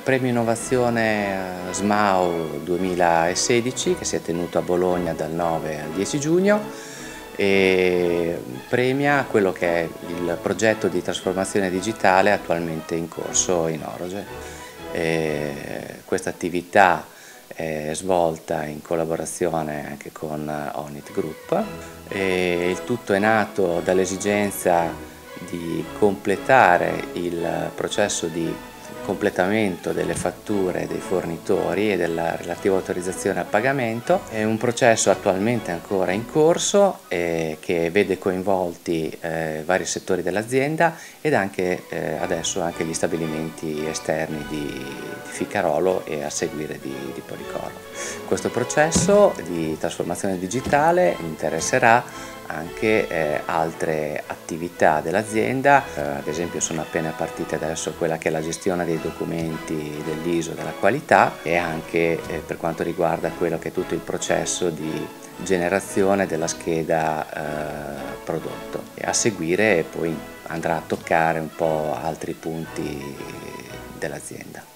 Premio Innovazione SMAU 2016 che si è tenuto a Bologna dal 9 al 10 giugno e premia quello che è il progetto di trasformazione digitale attualmente in corso in Oroge. Questa attività è svolta in collaborazione anche con Onit Group e il tutto è nato dall'esigenza di completare il processo di completamento delle fatture dei fornitori e della relativa autorizzazione al pagamento. È un processo attualmente ancora in corso che vede coinvolti vari settori dell'azienda ed anche adesso anche gli stabilimenti esterni di Ficarolo e a seguire di Policoro. Questo processo di trasformazione digitale interesserà anche altre attività dell'azienda, ad esempio sono appena partite adesso quella che è la gestione dei documenti dell'ISO della qualità e anche per quanto riguarda quello che è tutto il processo di generazione della scheda prodotto e a seguire poi andrà a toccare un po' altri punti dell'azienda.